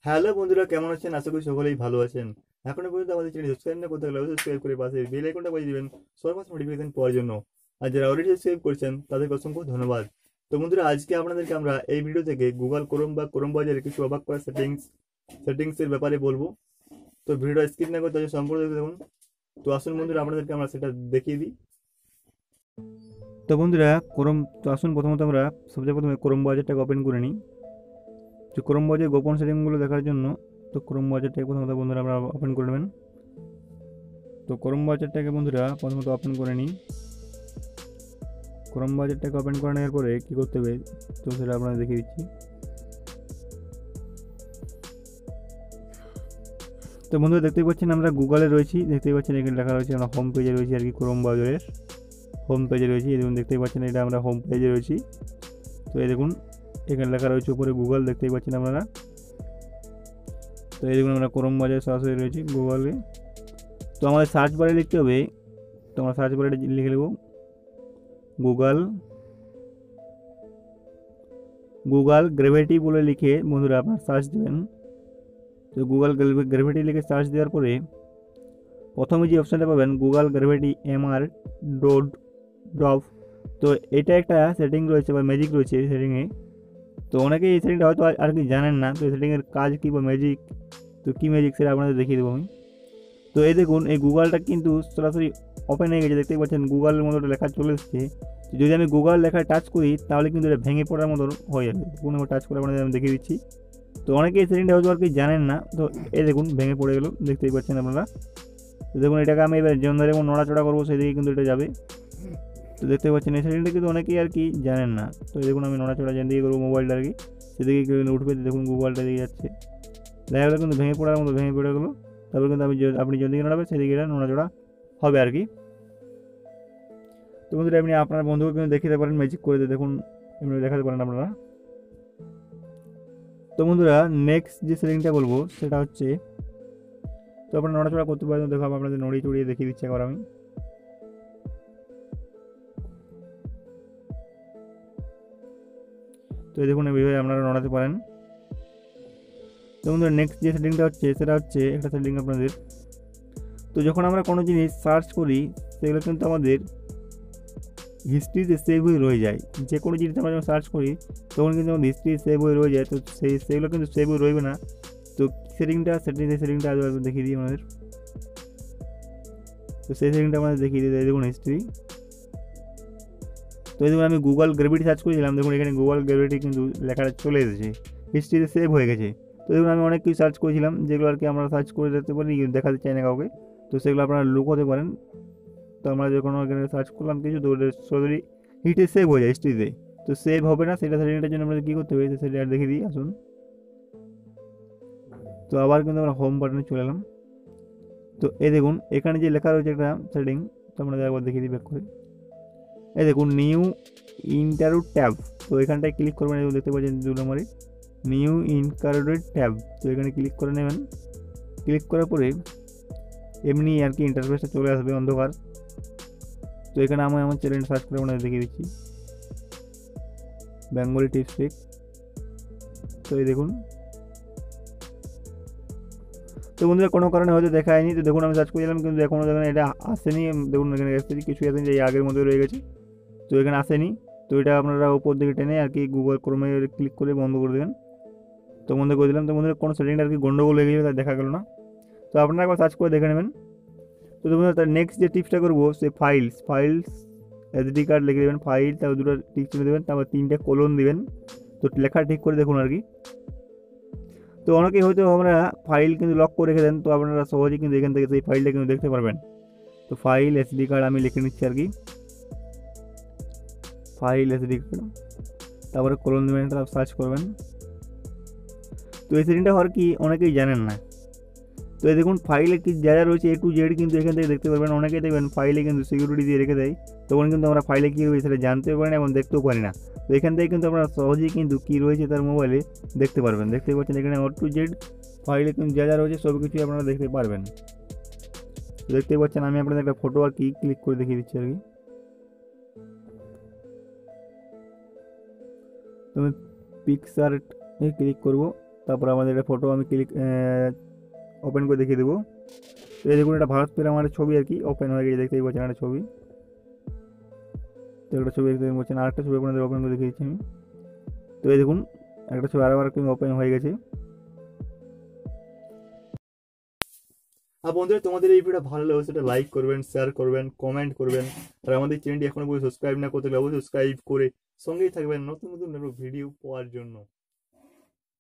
Hello বন্ধুরা, কেমন আছেন? আশা করি সকলেই ভালো আছেন। এখনো পর্যন্ত আমাদের চ্যানেল সাবস্ক্রাইব না করতে হলে অবশ্যই সাবস্ক্রাইব করে পাশে বেল আইকনটা বাজিয়ে দিবেন সর্বপ্রথম নোটিফিকেশন পাওয়ার জন্য। আর যারা অলরেডি সাবস্ক্রাইব করেছেন তাদেরকে অসংখ্য ধন্যবাদ। তো বন্ধুরা, আজকে আপনাদেরকে আমরা এই ভিডিও থেকে গুগল ক্রোম বা ক্রোম বাজারে কিছু অবাক করা সেটিংসের ব্যাপারে বলবো। তো ভিডিওটা স্কিপ না করতে সম্পূর্ণ দেখতে দেখুন। তো আসুন বন্ধুরা, আপনাদেরকে আমরা সেটা দেখিয়ে দিই। তো বন্ধুরা, আসুন প্রথমত আমরা সবচেয়ে প্রথমে ক্রোম বাজারটাকে ওপেন করে নিই। তো ক্রোম বাজারের গোপন সেটিংগুলো দেখার জন্য তো ক্রোম বাজারটাকে প্রথমত বন্ধুরা আমরা ওপেন করে নেবেন। তো ক্রোম বাজারটাকে বন্ধুরা প্রথমত ওপেন করে নিই। ক্রোম বাজারটাকে ওপেন করে নেওয়ার পরে কী করতে হবে তো সেটা আপনাদের দেখিয়ে দিচ্ছি। তো বন্ধুরা, দেখতেই পাচ্ছেন আমরা গুগলে রয়েছি। দেখতেই পাচ্ছেন এখানে লেখা রয়েছে আমরা হোম পেজে রয়েছি আর কি, ক্রোম বাজারের হোম পেজে রয়েছি। এই দেখুন, দেখতেই পাচ্ছেন এটা আমরা হোম পেজে রয়েছি। তো এই দেখুন এখানে লেখা রয়েছে উপরে গুগল, দেখতেই পাচ্ছেন আপনারা। তো এই দেখুন আমরা ক্রোম বাজারে সরাসরি রয়েছি গুগলে। তো আমাদের সার্চ বারে লিখতে হবে। তো আমরা সার্চ বারে লিখে নেব গুগল গ্র্যাভিটি বলে লিখে বন্ধুরা আপনার সার্চ দেবেন। তো গুগল গ্র্যাভিটি লিখে সার্চ দেওয়ার পরে প্রথমে যে অপশানটা পাবেন গুগল গ্র্যাভিটি MR ড্রপ। তো এটা একটা সেটিং রয়েছে বা ম্যাজিক রয়েছে এই সেটিংয়ে। তো অনেকেই এই সেটিংটা হয়তো আর কি জানেন না। তো এই সেটিংয়ের কাজ কী বা ম্যাজিক, তো কী ম্যাজিক সেটা আপনাদের দেখিয়ে দেবো আমি। তো এই দেখুন এই গুগলটা কিন্তু সরাসরি ওপেন হয়ে গেছে। দেখতেই পাচ্ছেন গুগলের মতো লেখা চলে এসেছে। যদি আমি গুগল লেখায় টাচ করি তাহলে কিন্তু এটা ভেঙে পড়ার মতো হয়ে যাবে। কোনো টাচ করে আপনাদের আমি দেখিয়ে দিচ্ছি। তো অনেকে এই সেটিংটা হয়তো আর কি জানেন না। তো এই দেখুন ভেঙে পড়ে গেল, দেখতেই পাচ্ছেন আপনারা। তো দেখুন এটাকে আমি এবার যেমন ধরে যেমন নড়াচড়া করবো সেদিকে কিন্তু এটা যাবে। তো দেখতে পাচ্ছেন এই সেটিংটা কিন্তু অনেকেই আর কি জানেন না। তো দেখুন আমি নড়াচড়া যেন দিকে করবো মোবাইলটা আর কি, সেদিকে কিন্তু উঠবে। দেখুন গুগলটা দিকে যাচ্ছে, দেখা গেলো কিন্তু ভেঙে পড়ার মতো ভেঙে পড়ে গেলো। তারপর কিন্তু আপনি যেদিকে নড়াবেন সেদিকে এটা নড়াচড়া হবে আর কি। তো বন্ধুরা, এমনি আপনার বন্ধুকে কিন্তু দেখাতে পারেন ম্যাজিক করে দিয়ে, দেখুন এমনি দেখাতে পারেন আপনারা। তো বন্ধুরা, নেক্সট যে সেটিংটা বলবো সেটা হচ্ছে, তো আপনারা নড়াচড়া করতে পারেন। দেখো আপনাদের নড়িয়ে চড়িয়ে দেখিয়ে দিচ্ছি একবার আমি। তো এই দেখুন এইভাবে আপনারা নড়াতে পারেন। তো বন্ধুরা, নেক্সট যে সেটিংটা হচ্ছে সেটা হচ্ছে একটা সেটিং আপনাদের। তো যখন আমরা কোনো জিনিস সার্চ করি সেগুলো কিন্তু আমাদের হিস্ট্রিতে সেভ হয়ে রয়ে যায়। যে কোনো জিনিস আমরা যখন সার্চ করি তখন কিন্তু আমাদের হিস্ট্রি সেভ হয়ে রয়ে যায়। তো সেগুলো কিন্তু সেভ হয়ে রইবে না। তো সেটিংটা আজ দেখিয়ে দিই আমাদের। তো সেই সেটিংটা আমাদের দেখিয়ে দিই। দেখুন হিস্ট্রি। তো এই দেখুন আমি গুগল গ্র্যাভিটি সার্চ করেছিলাম, দেখুন এখানে গুগল গ্র্যাভিটি কিন্তু লেখাটা চলে এসেছে, হিস্ট্রিতে সেভ হয়ে গেছে। তো দেখুন আমি অনেক কিছু সার্চ করেছিলাম যেগুলো আর কি আমরা সার্চ করে দেখতে পারি, দেখাতে চাই না কাউকে। তো সেগুলো আপনারা লুকোতে পারেন। তো আমরা যখন এখানে সার্চ করলাম কিছু, তো সরাসরি হিস্ট্রি সেভ হয়ে যায় হিস্ট্রিতে। তো সেভ হবে না, সেটা সেটিংটার জন্য আমাদের কী করতে হবে সেটা আর দেখিয়ে দিই আসুন। তো আবার কিন্তু আমরা হোম বাটনে চলে এলাম। তো এই দেখুন এখানে যে লেখা রয়েছে একটা সেটিং, তো আমরা একবার দেখিয়ে দিই ব্যাক করে। এই দেখুন নিউ ইন্টারো ট্যাব। তো এখানটায় ক্লিক করবেন, এবং দেখতে পাচ্ছেন 2 নম্বরে নিউ ইনকারোডেড ট্যাব। তো এখানে ক্লিক করে নেবেন। ক্লিক করার পরে এমনি আর কি ইন্টারফেসটা চলে আসবে অন্ধকার। তো এখানে আমি আমার চ্যানেল সার্চ করে আপনাদের দেখিয়ে দিচ্ছি, বেঙ্গলি টিপস ট্রিক। তো এই দেখুন। তো বন্ধুরা, কোনো কারণে হয়তো দেখায়নি। তো দেখুন আমি সার্চ করেছিলাম কিন্তু এখনও দেখুন এটা আসেনি। দেখুন এখানে আসেনি, কিছু আসেনি, যে আগের মতো রয়ে গেছে। তো এখানে আসেনি। তো এটা আপনারা উপর দিকে টেনে আর কি গুগল ক্রোমে ক্লিক করে বন্ধ করে দেবেন। তো বন্ধ করে দিলাম। তো বন্ধুরা, কোনো সেটিংটা আর কি গন্ডগোল হয়ে গেছে, তাই দেখা গেল না। তো আপনারা একবার সার্চ করে দেখে নেবেন। তো বন্ধুরা, তার নেক্সট যে টিপসটা করবো সে ফাইলস SD কার্ড লিখে দেবেন, ফাইল, তারপর 2টা টিক চিহ্ন দেবেন, তারপর 3টে কোলন দেবেন। তো লেখা ঠিক করে দেখুন আর কি। তো অনেকেই হয়তো আমরা ফাইল কিন্তু লক করে রেখে দেন। তো আপনারা সহজেই কিন্তু এখান থেকে সেই ফাইলটা কিন্তু দেখতে পারবেন। তো ফাইল SD কার্ড আমি লিখে নিচ্ছি আর কি, ফাইল SD কার্ড, তারপরে কোলন দেবেন, তারপর সার্চ করবেন। তো এই সেটিংটা হওয়ার কি অনেকেই জানেন না। তো এই দেখুন ফাইলে কি যা যা রয়েছে A to Z কিন্তু এখান থেকে দেখতে পারবেন। অনেকেই দেখবেন ফাইলে কিন্তু সিকিউরিটি দিয়ে রেখে দেয়, তখন কিন্তু আমরা ফাইলে কী রয়েছে সেটা জানতেও পারি না এবং দেখতেও পারি না। তো এখান থেকে কিন্তু আপনারা সহজেই কিন্তু কী রয়েছে তার মোবাইলে দেখতে পারবেন। দেখতে পাচ্ছেন এখানে A to Z ফাইলে কিন্তু যা যা রয়েছে সব কিছুই আপনারা দেখতে পারবেন। দেখতে পাচ্ছেন আমি আপনাদের একটা ফটো আর কি ক্লিক করে দেখিয়ে দিচ্ছি আর কি। তো আমি পিকচারে ক্লিক করবো। তারপর আমাদের একটা ফটো আমি ক্লিক ওপেন করে দেখিয়ে দেবো। তো এই দেখুন এটা ভারত পের আমার ছবি আর কি ওপেন হয়ে গেছে, দেখতেই পাচ্ছেন একটা ছবি। তো একটা ছবি দেখতে পাচ্ছেন, আরেকটা ছবি আপনাদের ওপেন করে দেখিয়েছি আমি। তো এই দেখুন একটা ছবি আরও একটা ওপেন হয়ে গেছে। আর বন্ধুরা তোমাদের এই ভিডিওটা ভালো লাগলে সেটা লাইক করবেন, শেয়ার করবেন, কমেন্ট করবেন। আর আমাদের চ্যানেলটি এখনো পর্যন্ত সাবস্ক্রাইব না করতে হলে অবশ্যই সাবস্ক্রাইব করে সঙ্গেই থাকবেন নতুন নতুন ভিডিও পাওয়ার জন্য।